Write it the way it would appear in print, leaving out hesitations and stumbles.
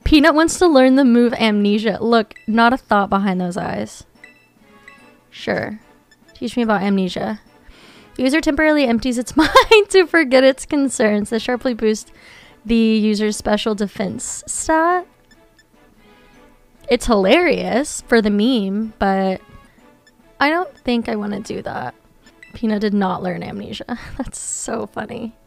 Peanut wants to learn the move Amnesia. Look, not a thought behind those eyes. Sure. Teach me about Amnesia. The user temporarily empties its mind to forget its concerns. This sharply boosts the user's special defense stat. It's hilarious for the meme, but I don't think I want to do that. Peanut did not learn Amnesia. That's so funny.